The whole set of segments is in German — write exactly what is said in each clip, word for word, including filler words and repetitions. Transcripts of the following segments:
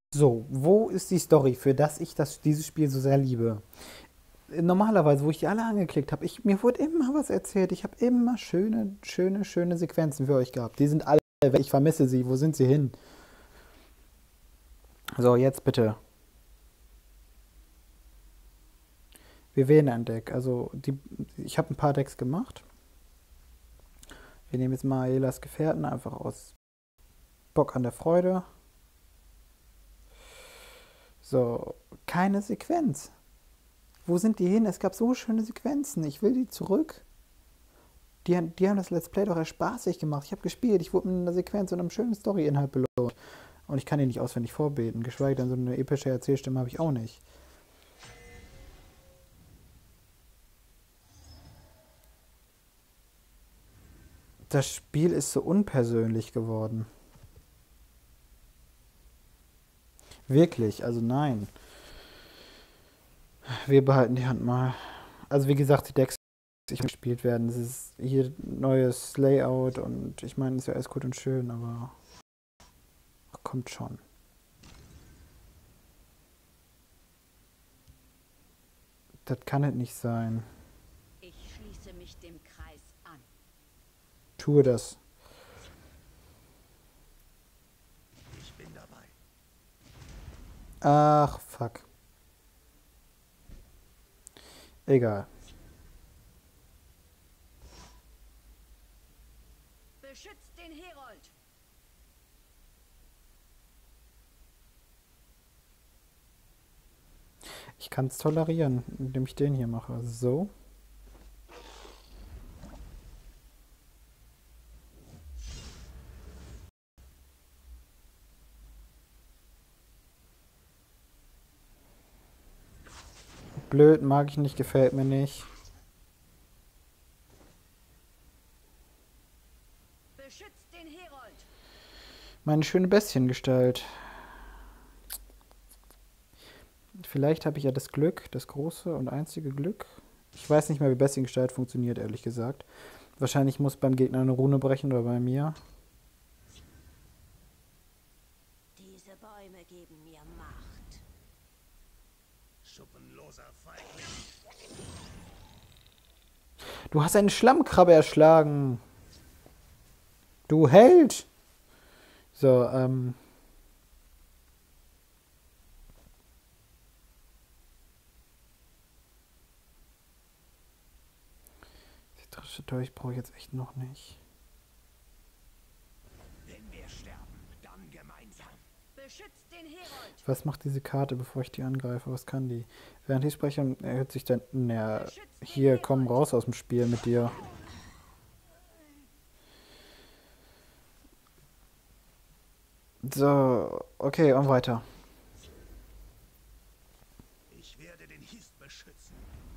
So, wo ist die Story, für das ich das, dieses Spiel so sehr liebe? Normalerweise, wo ich die alle angeklickt habe, ich, mir wurde immer was erzählt. Ich habe immer schöne, schöne, schöne Sequenzen für euch gehabt. Die sind alle weg. Ich vermisse sie. Wo sind sie hin? So, jetzt bitte. Wir wählen ein Deck. Also, die, ich habe ein paar Decks gemacht. Wir nehmen jetzt mal Aelas Gefährten einfach aus Bock an der Freude. So, keine Sequenz. Wo sind die hin? Es gab so schöne Sequenzen. Ich will die zurück. Die, die haben das Let's Play doch erst spaßig gemacht. Ich habe gespielt. Ich wurde mit einer Sequenz und einem schönen Story-Inhalt belohnt. Und ich kann die nicht auswendig vorbeten. Geschweige denn so eine epische Erzählstimme habe ich auch nicht. Das Spiel ist so unpersönlich geworden. Wirklich, also nein. Wir behalten die Hand mal. Also wie gesagt, die Decks die nicht gespielt werden. Es ist hier neues Layout und ich meine, es ist ja alles gut und schön, aber ach, kommt schon. Das kann es nicht sein. Ich schließe mich dem Kreis an. Tue das. Ich bin dabei. Ach, fuck. Egal. Beschützt den Herold! Ich kann es tolerieren, indem ich den hier mache. So. Blöd, mag ich nicht, gefällt mir nicht. Beschützt den Herold! Meine schöne Bestiengestalt. Vielleicht habe ich ja das Glück, das große und einzige Glück. Ich weiß nicht mehr, wie Bestiengestalt funktioniert, ehrlich gesagt. Wahrscheinlich muss beim Gegner eine Rune brechen oder bei mir. Diese Bäume geben mir Macht. Schuppenloser Feigling. Du hast eine Schlammkrabbe erschlagen. Du Held! So, ähm. Die dritte Dolch brauche ich jetzt echt noch nicht. Wenn wir sterben, dann gemeinsam. Beschützt den Herold! Was macht diese Karte, bevor ich die angreife? Was kann die? Während ich spreche, erhöht sich dann. Naja, hier, komm raus aus dem Spiel mit dir. So, okay, und weiter. Ich werde den Hist beschützen.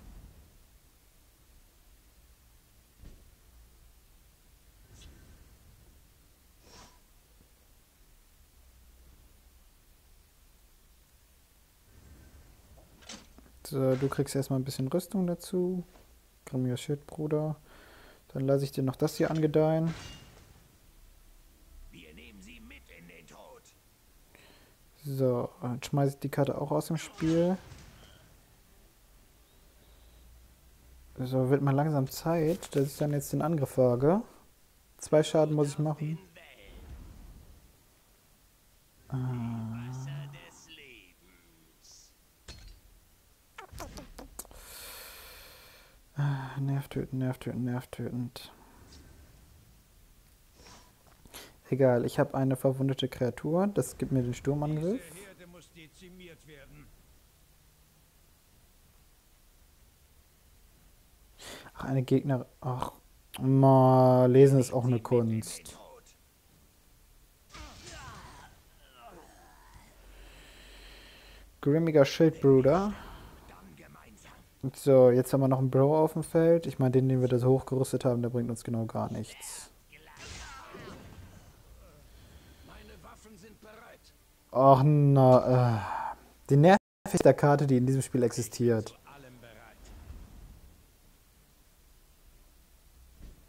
So, du kriegst erstmal ein bisschen Rüstung dazu. Grimmiger Schildbruder. Dann lasse ich dir noch das hier angedeihen. Wir nehmen sie mit in den Tod. So, dann schmeiße ich die Karte auch aus dem Spiel. So, wird mal langsam Zeit, dass ich dann jetzt den Angriff wage. Zwei Schaden muss ich machen. Wasser des Lebens. Ah, nervtötend, nervtötend, nervtötend. Egal, ich habe eine verwundete Kreatur. Das gibt mir den Sturmangriff. Diese Herde muss dezimiert werden. Ach, eine Gegner... Ach, ma, lesen ist auch eine Sie mit in den Kunst. Tod. Grimmiger Schildbruder. Dann gemeinsam. So, jetzt haben wir noch einen Bro auf dem Feld. Ich meine, den, den wir da so hochgerüstet haben, der bringt uns genau gar nichts. Meine Waffen sind bereit. Ach, na, äh. Die nervigste Karte, die in diesem Spiel existiert. Zu allem bereit.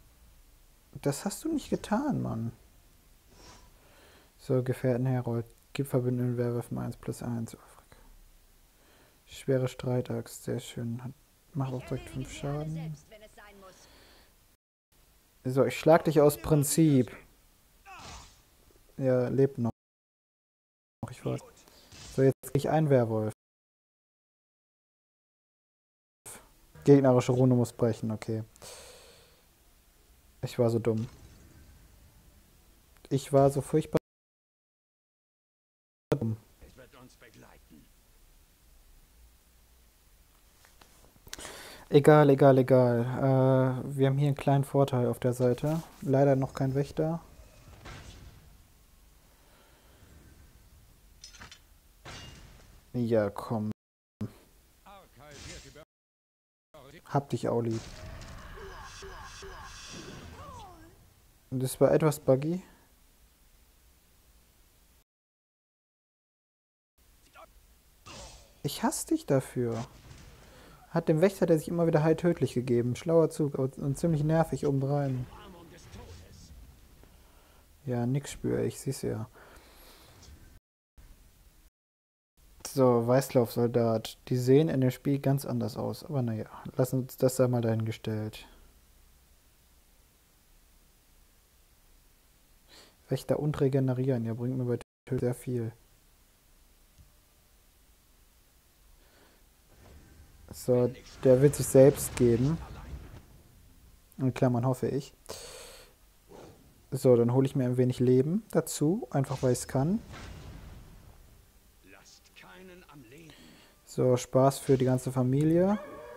Das hast du nicht getan, Mann. So, Gefährten Herold. Gib verbündeten Werwölfen eins plus eins. Schwere Streitaxt, sehr schön. Hat, macht auch direkt fünf Schaden. Selbst, wenn es sein muss. So, ich schlag dich aus Prinzip. Ja, lebt noch. Ich wollte. So, jetzt krieg ich einen Werwolf. Gegnerische Rune muss brechen, okay. Ich war so dumm. Ich war so furchtbar dumm. Es wird uns begleiten. Egal, egal, egal. Äh, wir haben hier einen kleinen Vorteil auf der Seite. Leider noch kein Wächter. Ja, komm. Arkai wird über... Hab dich auch lieb. Das war etwas buggy. Ich hasse dich dafür. Hat dem Wächter, der sich immer wieder heil tödlich gegeben. Schlauer Zug und ziemlich nervig obendrein. Umarmung des Todes. Ja, nix spüre ich, siehst ja. So, Weißlaufsoldat. Die sehen in dem Spiel ganz anders aus. Aber naja, lassen uns das da mal dahingestellt. Wächter und regenerieren. Ja, bringt mir bei Töten sehr viel. So, der wird sich selbst geben. In Klammern hoffe ich. So, dann hole ich mir ein wenig Leben dazu. Einfach weil ich es kann. Lasst keinen am Leben. So, Spaß für die ganze Familie.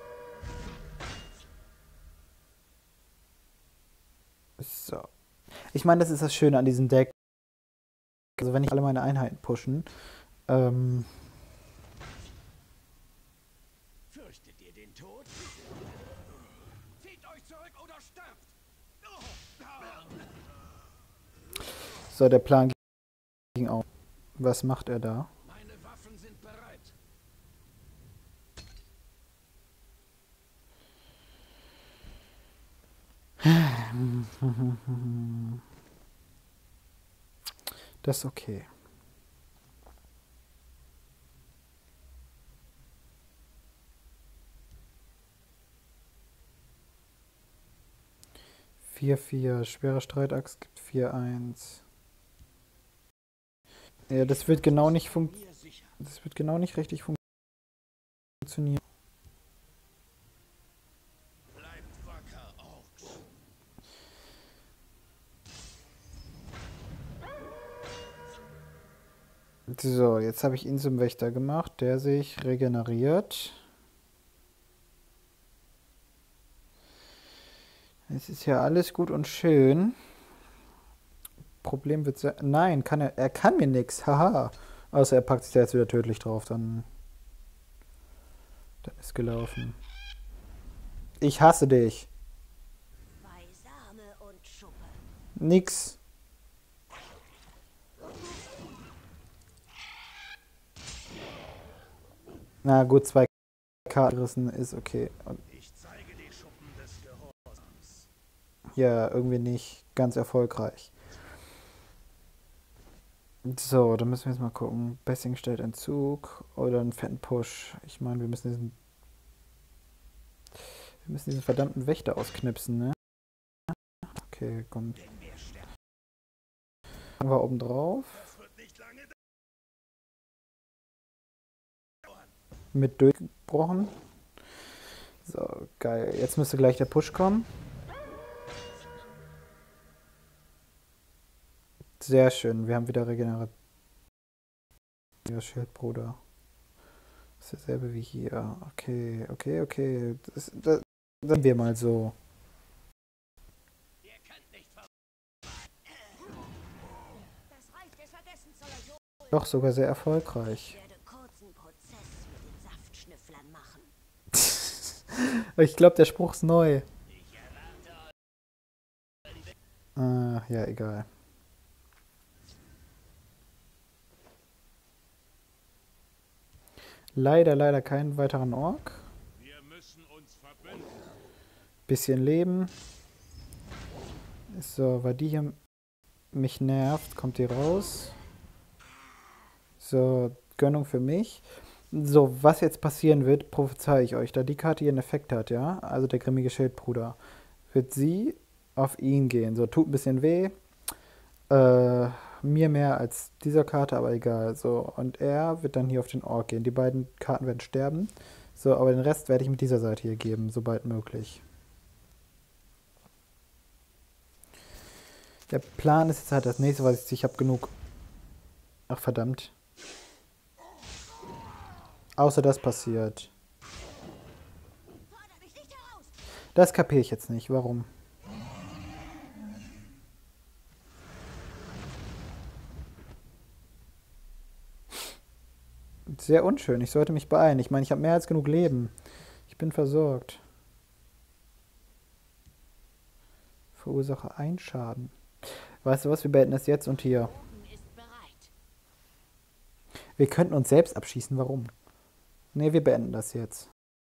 So. Ich meine, das ist das Schöne an diesem Deck. Also wenn ich alle meine Einheiten pushen. Ähm, Fürchtet ihr den Tod? Zieht euch zurück oder sterbt! so, der Plan ging auf. Was macht er da? Meine Waffen sind bereit. Das ist okay. vier vier. Schwere Streitaxt gibt vier eins. Ja, das wird genau nicht fun Mir sicher. das wird genau nicht richtig fun funktionieren. Bleibt wacker, Orks. So, jetzt habe ich ihn zum Wächter gemacht, der sich regeneriert. Es ist ja alles gut und schön. Problem wird sein. Nein, kann er. Er kann mir nichts. Haha. Außer er packt sich da jetzt wieder tödlich drauf. Dann. Dann ist gelaufen. Ich hasse dich. Beisame und Schuppe. Nix. Na gut, zwei K gerissen ist okay. Und Ich zeige die Schuppen des Gehorsams. ja, irgendwie nicht ganz erfolgreich. So, dann müssen wir jetzt mal gucken. Bessing stellt einen Zug oder einen fetten Push. Ich meine, wir müssen diesen. Wir müssen diesen verdammten Wächter ausknipsen, ne? Okay, komm. Denn wir sterben. Fangen wir oben drauf. Das wird nicht lange dauern. Mit durchgebrochen. So, geil. Jetzt müsste gleich der Push kommen. Sehr schön. Wir haben wieder regeneriert. Schildbruder. Das ist dasselbe wie hier. Okay, okay, okay. Das, das, das sind wir mal so. Ihr könnt nicht ver... Das Reich des Vergessens soll euch holen. Doch sogar sehr Ich erfolgreich. werde kurzen Prozess mit den Saftschnüfflern machen. Ich glaube, der Spruch ist neu. Ah, ja, egal. Leider, leider keinen weiteren Ork. Wir müssen uns verbünden. Bisschen Leben. So, weil die hier mich nervt, kommt die raus. So, Gönnung für mich. So, was jetzt passieren wird, prophezeie ich euch. Da die Karte ihren Effekt hat, ja, also der grimmige Schildbruder, wird sie auf ihn gehen. So, tut ein bisschen weh. Äh, mir mehr als dieser Karte, aber egal. So, und er wird dann hier auf den Ork gehen. Die beiden Karten werden sterben. So, aber den Rest werde ich mit dieser Seite hier geben, sobald möglich. Der Plan ist jetzt halt das nächste, was ich, ich habe genug. Ach verdammt. Außer das passiert. Fordere mich nicht heraus! Das kapiere ich jetzt nicht. Warum? Sehr unschön. Ich sollte mich beeilen. Ich meine, ich habe mehr als genug Leben. Ich bin versorgt. Verursache einen Schaden. Weißt du was? Wir beenden das jetzt und hier. Bogen ist bereit. Wir könnten uns selbst abschießen. Warum? Ne, wir beenden das jetzt.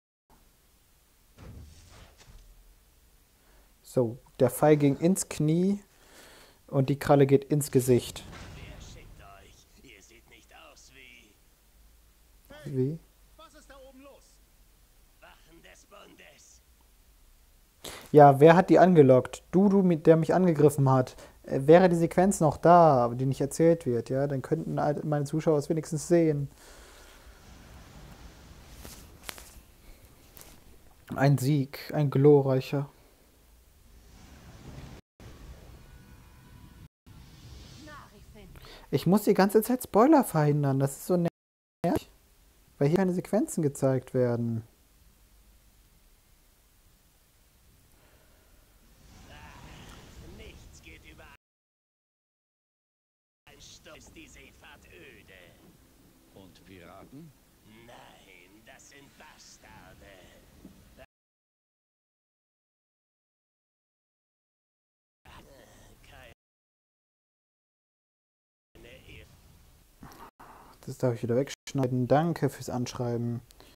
So, der Pfeil ging ins Knie und die Kralle geht ins Gesicht. Wer schickt euch? Ihr seht nicht aus wie Wie? Was ist da oben los? Wachen des Bundes. Ja, wer hat die angelockt? Du, du, mit der mich angegriffen hat. Äh, Wäre die Sequenz noch da, aber die nicht erzählt wird, ja, dann könnten halt meine Zuschauer es wenigstens sehen. Ein Sieg, ein glorreicher. Narifin. Ich muss die ganze Zeit Spoiler verhindern, das ist so nervig, weil hier keine Sequenzen gezeigt werden. Nichts geht über ein Stoß die Seefahrt öde. Und Piraten? Nein, das sind Bastarde. Keine Ehre. Das darf ich wieder wegschneiden. Danke fürs Anschreiben.